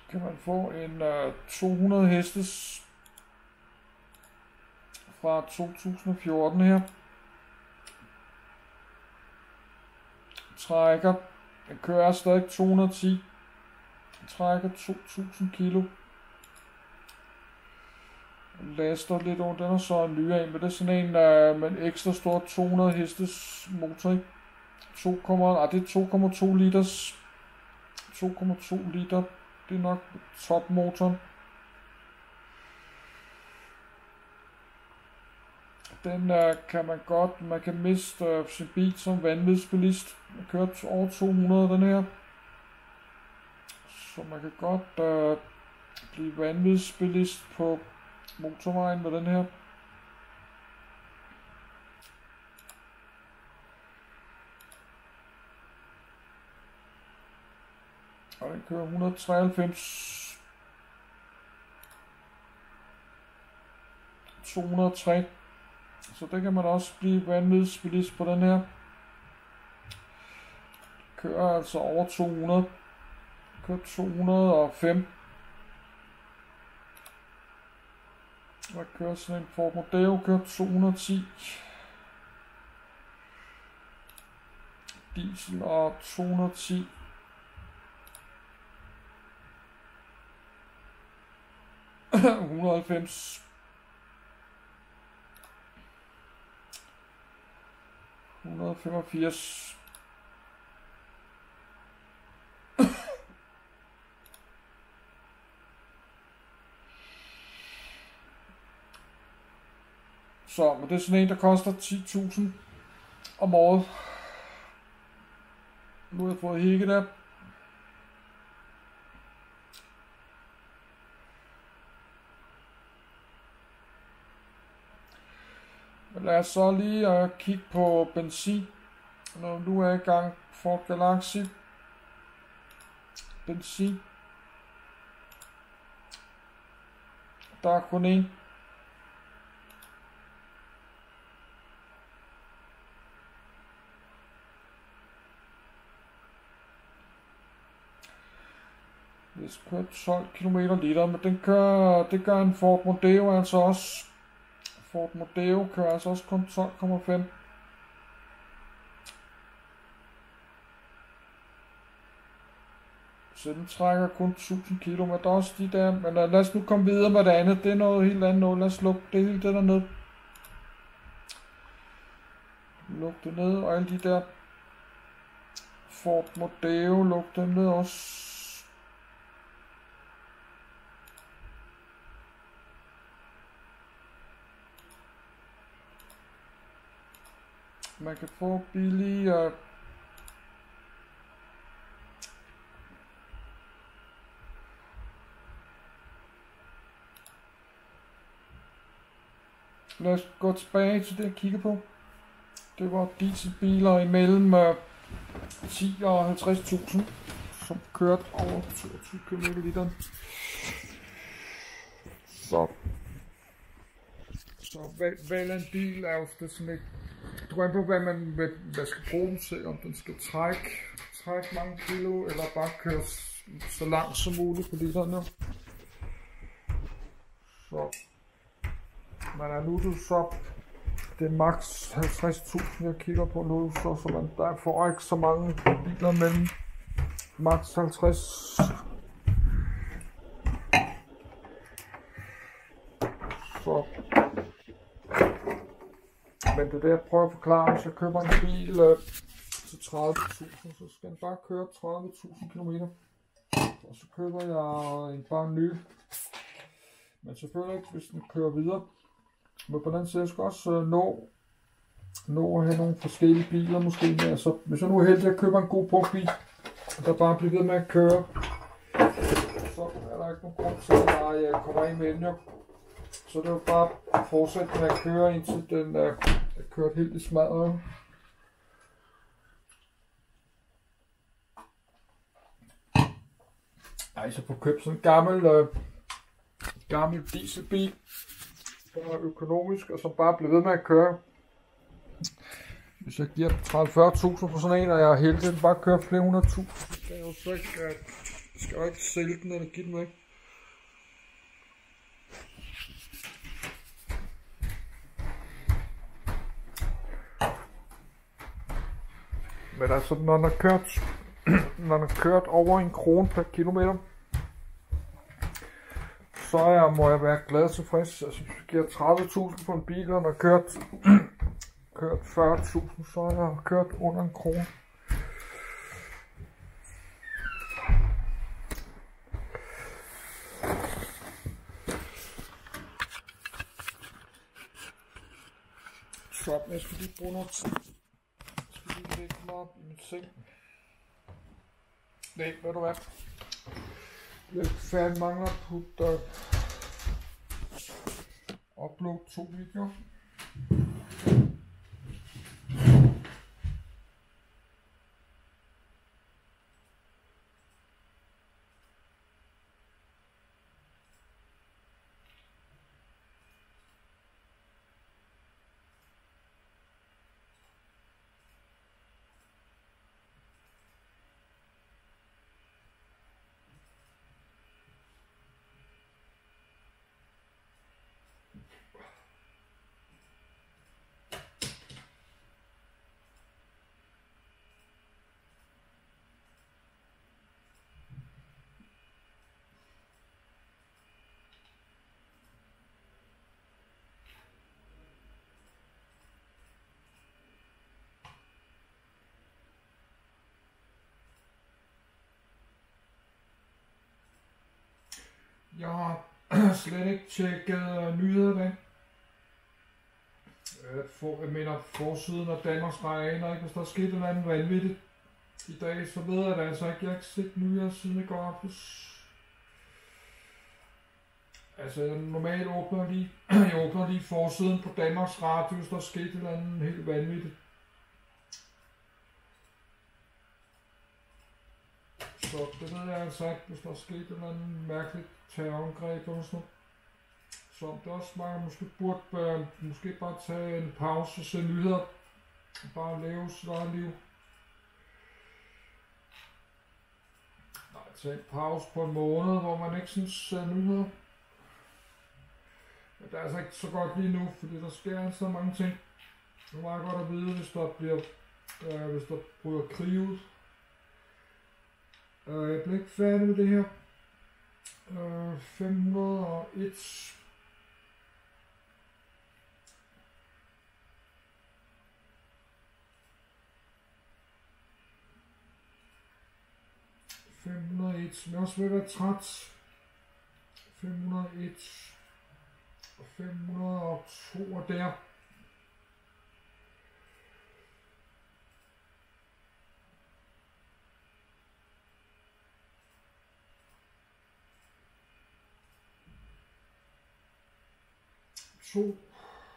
kan man få en 200 hestes fra 2014 her. Trækker. Den kører stadig 210. Trækker 2000 kilo. Laster lidt over. Den er så en ny en, men det er sådan en med en ekstra stor 200 hestes motor. Det er 2,2 liters. 2,2 liter. Det er nok topmotoren. Den man kan miste sin bil som vanvidsbilist. Man kører over 200 den her. Så man kan godt blive vanvidsbilist på motorvejen med den her. Og den kører 193. 203. Så det kan man også blive vanvidsbilist på den her. Kører altså over 200. Kører 205. Og kører sådan en Ford Mondeo, kører 210. Diesel og 210. $190. 185. Så, men det er sådan en, der koster 10.000 om året. Nu har jeg fået hækket der. Men lad os så lige kigge på benzin. Når nu er jeg i gang. Ford Galaxy. Benzin. Der er kun en. Det kører 12 km liter, men det gør en Ford Mondeo altså også. Ford Mondeo kører altså også kun 12,5. Så den trækker kun 1000 km, men der er også de der, men lad os nu komme videre med det andet, det er noget helt andet noget, lad os lukke det hele det der ned. Luk det ned, og alle de der Ford Mondeo, luk dem ned også. Man kan få billige lad os gå tilbage til det jeg kigger på. Det var dieselbiler imellem 10 og 50.000, som kørte over 22 km literen. Så valg en bil er jo sådan et, du går ind på hvad skal bruge den til, om den skal trække mange kilo, eller bare køre så langt som muligt på literen. Så man er nu så det er max 50.000 jeg kigger på nu, så man der får ikke så mange biler mellem max 50. Så men det er det jeg prøver at forklare. Hvis jeg køber en bil til 30.000, så skal den bare køre 30.000 km. Og så køber jeg en bare ny. Men selvfølgelig ikke, hvis den kører videre. Men på den side skal jeg også nå at have nogle forskellige biler måske. Altså, hvis jeg nu er heldig at købe en god brugtbil, der bare bliver ved med at køre, så er der ikke nogen grund til, at jeg kommer ind med den jo. Så det er jo bare at fortsætte med at køre, indtil den er kørt helt i smadret. Ej, så få købt sådan en gammel dieselbil, der er økonomisk, og som bare bliver ved med at køre. Hvis jeg giver 30-40.000 for sådan en, og jeg er heldig, at den bare kører flere 100.000, det er jo så ikke Jeg skal jo ikke sælge den eller give den væk. Men altså, når den har kørt over 1 krone per kilometer, så må jeg være glad tilfreds. Altså, hvis jeg giver 30.000 på en bil, og den har kørt 40.000, så har jeg kørt under 1 krone. Så jeg skal lige bruge noget tid. Jeg skal lige lægge mig op i min seng. Nej, ved du hvad? Jeg fandme mangler at putte upload 2 videoer. Jeg har slet ikke tjekket nyhederne. Jeg mener forsiden af Danmarks Radio, ikke? Hvis der er sket noget andet vanvittigt i dag, så ved jeg det altså ikke. Jeg har ikke set nyheder siden i går aftes. Altså, jeg normalt åbner lige forsiden på Danmarks Radio, hvis der er sket noget andet helt vanvittigt. Så det ved jeg altså ikke, hvis der er sket et eller andet mærkeligt terrorangreb eller sådan noget. Så det er også mange, måske burde måske bare tage en pause og se nyheder. Bare leve sit eget liv. Nej, tage en pause på en måned, hvor man ikke synes ser nyheder. Men det er altså ikke så godt lige nu, fordi der sker altså så mange ting. Det er meget godt at vide, hvis der bryder krig ud. Jeg blev ikke færdig med det her. 501. Men jeg også ved at være træt. 501 og 502 og der. To.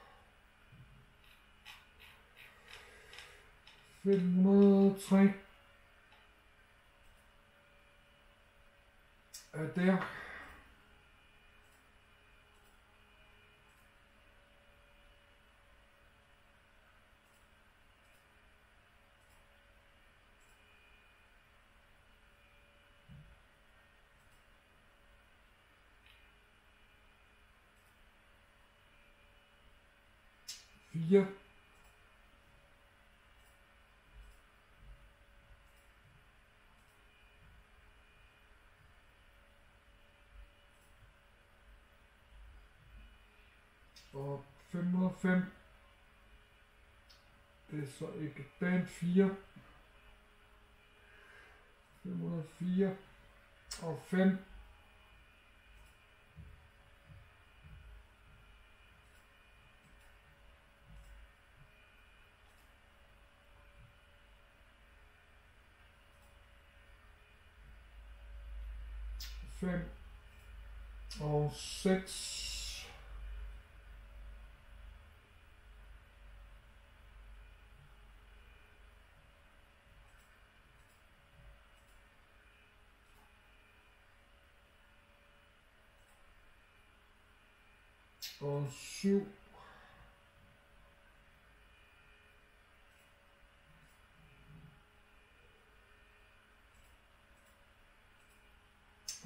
503 er der. Fire. Og 505. Det er så ikke den 4. 504 og 5. Fem og 6. Og 7.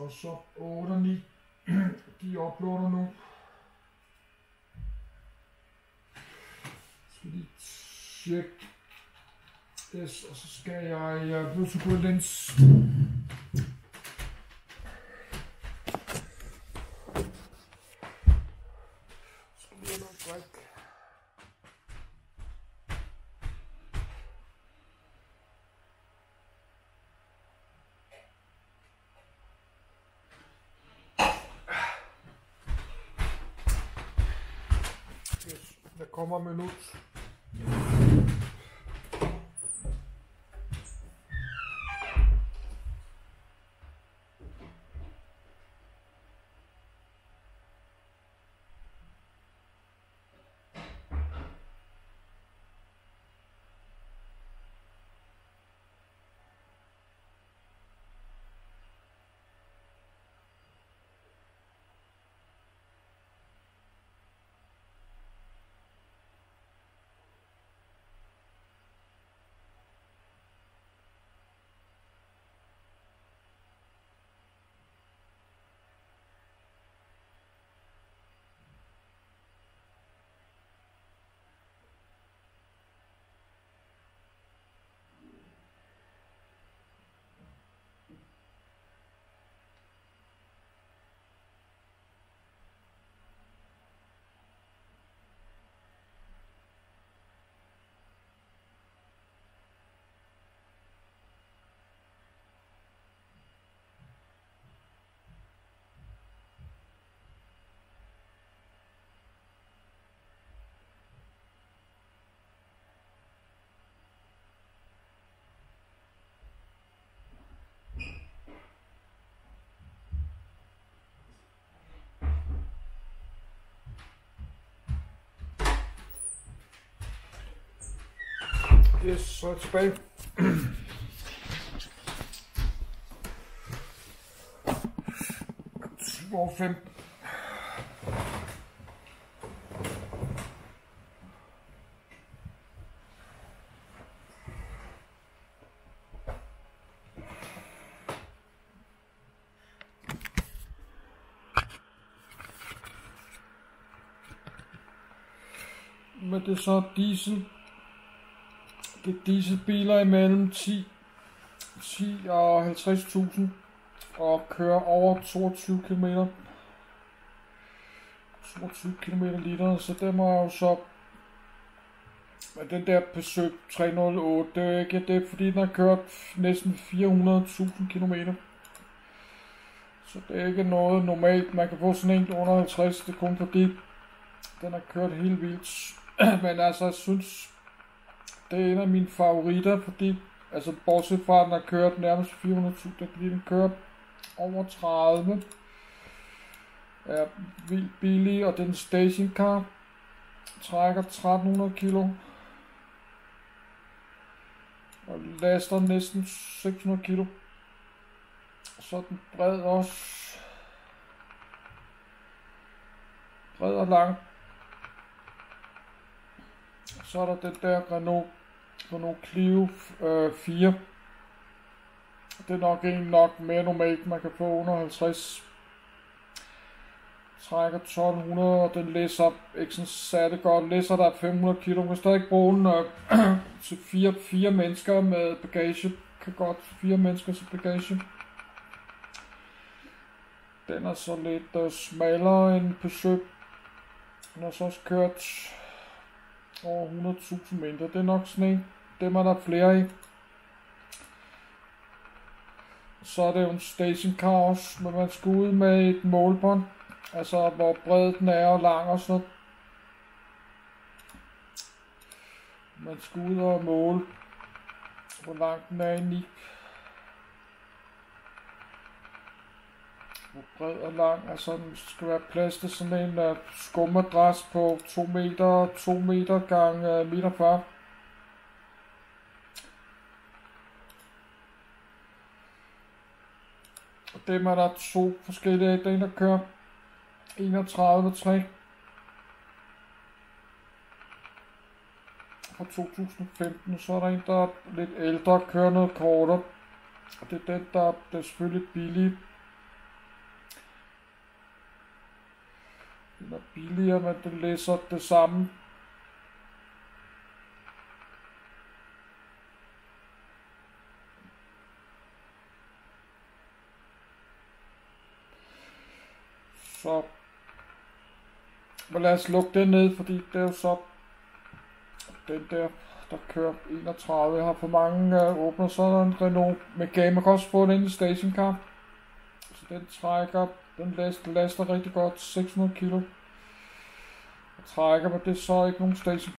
Og så 8 og 9, de uploader nu. Skal lige tjekke. Yes, og så skal jeg Bluetooth lens. Skal lige have noget drik. Yes, der kommer en minut. Yes, så er jeg tilbage. År 15. Men det er så diesel. Det er dieselbiler imellem 10 og 50.000 og kører over 22 km. 22 km liter, så det må jeg jo så. Men den der Peugeot 308, det er ikke det, fordi den har kørt næsten 400.000 km. Så det er ikke noget normalt. Man kan få sådan en under 50, det er kun fordi den har kørt helt vildt. Men altså, jeg synes, det er en af mine favoritter, fordi, altså bortset fra, at den har kørt nærmest 400.000, fordi den kører over 30. Er vildt billig, og den stationcar trækker 1300 kilo. Og laster næsten 600 kilo. Så er den bred også. Bred og lang. Så er der den der Renault Clio 4. Det er nok mere normalt, man kan få under 50. Trækker 1200, og den læser ikke sådan særlig godt. Læser der 500 kilo. Man kan stadig bruge den til fire mennesker med bagage. Kan godt 4 mennesker til bagage. Den er så lidt smallere end Peugeot. Den har så også kørt over 100.000 mindre. Det er nok sådan en. Dem er der flere i. Så er det jo en stationcar også, men man skal ud med et målbånd. Altså hvor bred den er og lang og sådan. Man skal ud og måle, hvor lang den er inde i. Hvor bred og lang, altså der skal være plads til sådan en skummadras på 2 meter gange meter 40. Og dem er der 2 forskellige. Den der kører 31,3 fra 2015, så er der en, der er lidt ældre, kører noget kortere. Og det er den, der er selvfølgelig billig. Den er billigere, men den læser det samme. Så men lad os lukke den ned, fordi det er jo så den der kører 31. Jeg har for mange åbner, så er der en Renault Megane. Man kan også få den ind i stationcar. Så den trækker, den laster rigtig godt 600 kilo. Jeg trækker, men det er så ikke nogen station